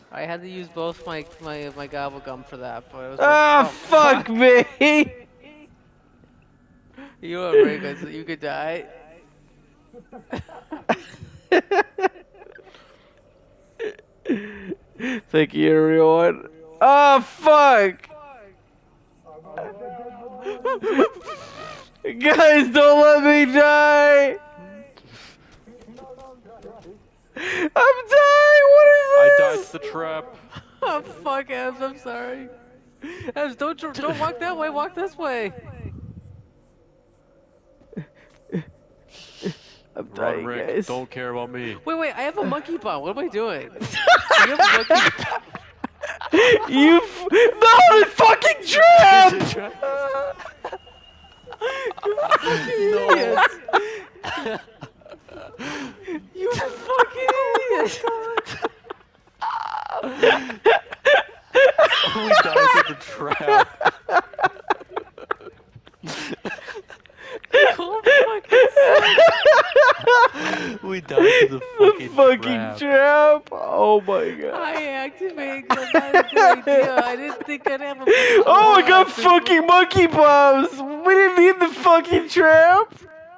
I had to use both my gobble gum for that, but it was worth. Ah, Oh fuck fuck! me! You are very good. So you could die. Thank you, everyone. Ah, fuck! Guys, don't let me die! I'm dying! What I is died this? to the trap. Oh fuck, Abs, I'm sorry. Abs, don't walk that way. Walk this way. I'm Run, dying, Rick. guys. Don't care about me. Wait, I have a monkey bomb. What am I doing? You have a monkey. No, the fucking trap! You fucking No. idiots! You fucking idiots! We died to the trap. Go fucking suck. We died to the The fucking trap. trap! Oh my god. I activated. That's not a good idea. I didn't think I'd have a monkey Oh, I got bomb. fucking monkey bombs! We didn't need the fucking trap!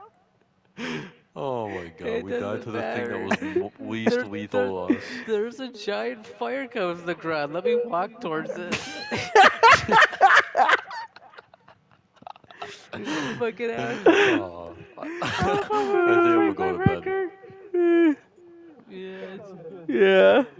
Oh my god, It we died to doesn't the thing that matter. was least There, lethal to us. there's a giant fire coming from the ground. Let me walk towards it. Fucking ass. Oh, I think I'm gonna Break my go to bed. record. Yes. Yeah.